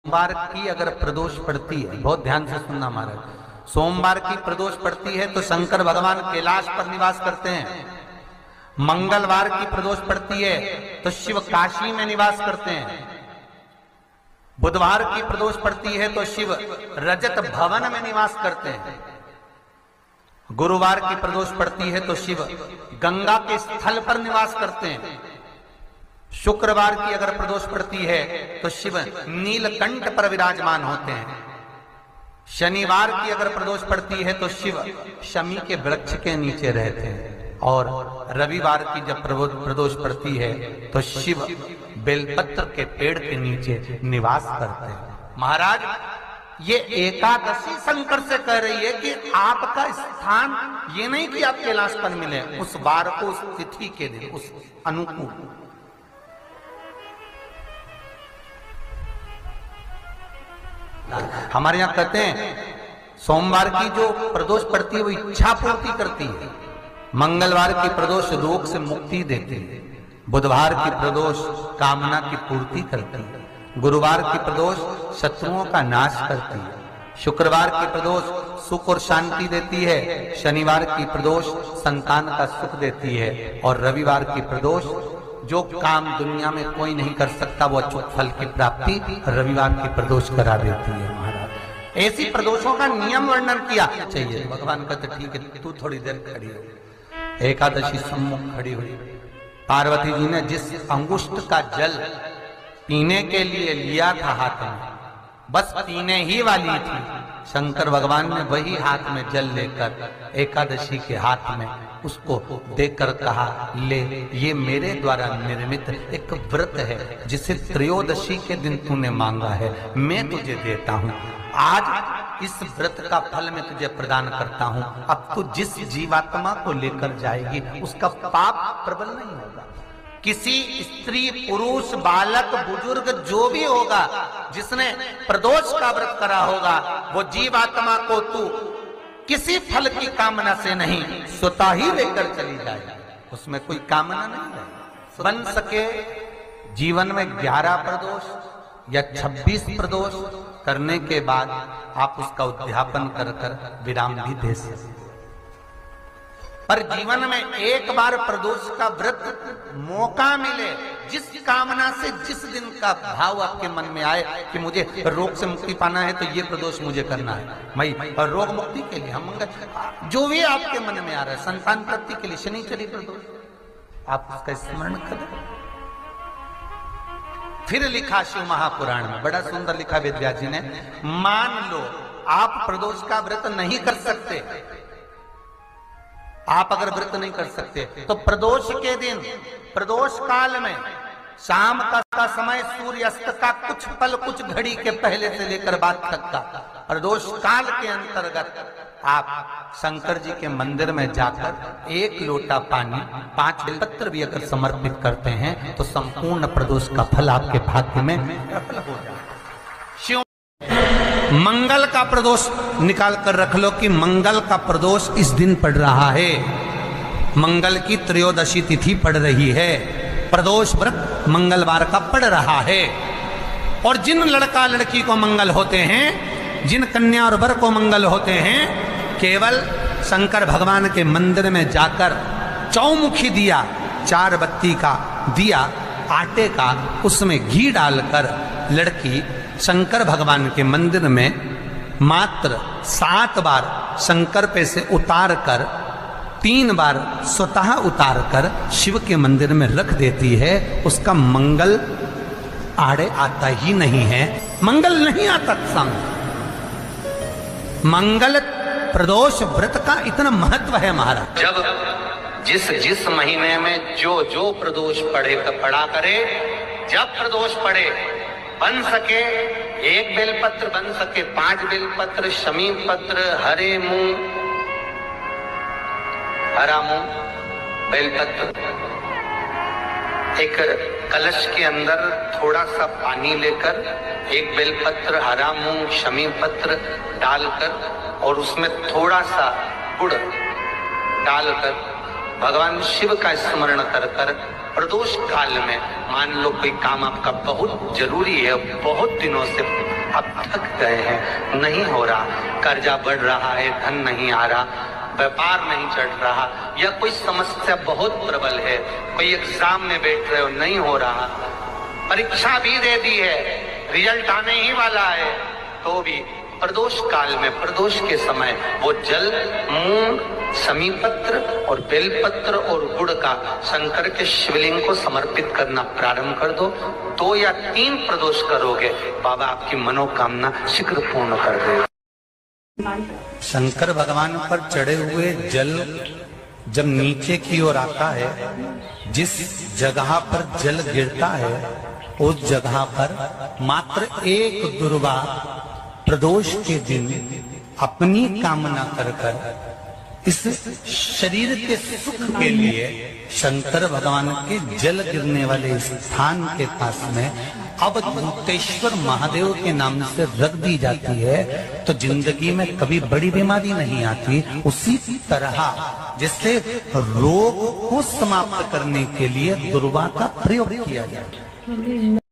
सोमवार की अगर प्रदोष पड़ती है, बहुत ध्यान से सुनना महाराज, सोमवार की प्रदोष पड़ती है तो शंकर भगवान कैलाश पर निवास करते हैं। मंगलवार की प्रदोष पड़ती है तो शिव काशी में निवास करते हैं। बुधवार की प्रदोष पड़ती है तो शिव रजत भवन में निवास करते हैं। गुरुवार की प्रदोष पड़ती है तो शिव गंगा के स्थल पर निवास करते हैं। शुक्रवार की अगर प्रदोष पड़ती है तो शिव नीलकंठ पर विराजमान होते हैं। शनिवार की अगर प्रदोष पड़ती है तो शिव शमी के वृक्ष के नीचे रहते हैं। और रविवार की जब प्रदोष पड़ती है तो शिव बेलपत्र के पेड़ के नीचे निवास करते हैं। महाराज, ये एकादशी शंकर से कह रही है कि आपका स्थान ये नहीं कि आप कैलाश पर मिले, उस वार को, उस तिथि के दिन, उस अनुकूल। हमारे यहां कहते हैं सोमवार की जो प्रदोष पड़ती है वो इच्छा पूर्ति करती है। मंगलवार की प्रदोष रोग से मुक्ति देती है। बुधवार की प्रदोष कामना की पूर्ति करती है। गुरुवार की प्रदोष शत्रुओं का नाश करती है। शुक्रवार की प्रदोष सुख और शांति देती है। शनिवार की प्रदोष संतान का सुख देती है। और रविवार की प्रदोष जो काम दुनिया में कोई नहीं कर सकता वो अचूक फल की प्राप्ति रविवार की प्रदोष करा देती है। महाराज, ऐसी प्रदोषों का नियम वर्णन किया चाहिए। भगवान कहते ठीक है, तू थोड़ी देर खड़ी हो। एकादशी सम्मुख खड़ी हुई। पार्वती जी ने जिस अंगुष्ठ का जल पीने के लिए लिया था हाथ में, बस पीने ही वाली थी, शंकर भगवान ने वही हाथ में जल लेकर एकादशी के हाथ में उसको देकर कहा, ले, ये मेरे द्वारा निर्मित एक व्रत है जिसे त्रयोदशी के दिन तूने मांगा है, मैं तुझे देता हूं। आज इस व्रत का फल मैं तुझे प्रदान करता हूं। अब तू जिस जीवात्मा को लेकर जाएगी उसका पाप प्रबल नहीं होगा। किसी स्त्री, पुरुष, बालक, बुजुर्ग जो भी होगा जिसने प्रदोष का व्रत करा होगा, वो जीवात्मा को तू किसी फल की कामना से नहीं, स्वतः ही लेकर चली जाएगी। उसमें कोई कामना नहीं है। बन सके जीवन में 11 प्रदोष या 26 प्रदोष करने के बाद आप उसका उद्यापन कर कर विराम भी दे सकते। पर जीवन में एक बार प्रदोष का व्रत मौका मिले, जिस कामना से, जिस दिन का भाव आपके मन में आए कि मुझे रोग से मुक्ति पाना है तो ये प्रदोष मुझे करना है, मैं और रोग मुक्ति के लिए, हम जो भी आपके मन में आ रहा है, संतान प्राप्ति के लिए शनिचरी प्रदोष, आप उसका स्मरण करें। फिर लिखा शिव महापुराण में, बड़ा सुंदर लिखा वेदव्यास जी ने, मान लो आप प्रदोष का व्रत नहीं कर सकते, आप अगर व्रत नहीं कर सकते तो प्रदोष के दिन, प्रदोष काल में शाम का समय, सूर्यास्त का कुछ पल, कुछ घड़ी के पहले से लेकर बाद तक का प्रदोष काल के अंतर्गत आप शंकर जी के मंदिर में जाकर 1 लोटा पानी, 5 बेलपत्र भी अगर समर्पित करते हैं तो संपूर्ण प्रदोष का फल आपके भाग्य में प्रबल हो जाए। शिव मंगल का प्रदोष निकाल कर रख लो कि मंगल का प्रदोष इस दिन पड़ रहा है, मंगल की त्रयोदशी तिथि पड़ रही है, प्रदोष व्रत मंगलवार का पड़ रहा है। और जिन लड़का लड़की को मंगल होते हैं, जिन कन्या और वर को मंगल होते हैं, केवल शंकर भगवान के मंदिर में जाकर चौमुखी दिया, 4 बत्ती का दिया आटे का, उसमें घी डालकर लड़की शंकर भगवान के मंदिर में मात्र 7 बार शंकर पे से उतार कर, 3 बार स्वतः उतार कर शिव के मंदिर में रख देती है, उसका मंगल आड़े आता ही नहीं है, मंगल नहीं आता सामने। मंगल प्रदोष व्रत का इतना महत्व है महाराज। जब जिस महीने में जो प्रदोष पड़ा करे, जब प्रदोष पड़े, बन सके 1 बेलपत्र, बन सके 5 बेलपत्र, शमी पत्र, हरे मूंग, हरा मूंग, बेलपत्र, एक कलश के अंदर थोड़ा सा पानी लेकर 1 बेलपत्र, हरा मूंग, शमी पत्र डालकर और उसमें थोड़ा सा गुड़ डालकर भगवान शिव का स्मरण कर कर प्रदोष काल में, मान लो कोई काम आपका बहुत जरूरी है, बहुत दिनों से अब थक गए हैं, नहीं हो रहा, कर्जा बढ़ रहा है, धन नहीं आ रहा, व्यापार नहीं चढ़ रहा, या कोई समस्या बहुत प्रबल है, कोई एग्जाम में बैठ रहे हो नहीं हो रहा, परीक्षा भी दे दी है, रिजल्ट आने ही वाला है, तो भी प्रदोष काल में, प्रदोष के समय वो जल मूंग, समीपत्र और बेलपत्र और गुड़ का शंकर के शिवलिंग को समर्पित करना प्रारंभ कर दो। 2 या 3 प्रदोष करोगे, बाबा आपकी मनोकामना शीघ्र पूर्ण कर देगा। शंकर भगवान पर चढ़े हुए जल जब नीचे की ओर आता है, जिस जगह पर जल गिरता है उस जगह पर मात्र एक दुर्वा प्रदोष के दिन अपनी कामना कर इस शरीर के सुख के लिए शंकर भगवान के जल गिरने वाले स्थान के पास में अवधूतेश्वर महादेव के नाम से रख दी जाती है, तो जिंदगी में कभी बड़ी बीमारी नहीं आती। उसी तरह जिससे रोग को समाप्त करने के लिए दुर्वा का प्रयोग किया जाता है।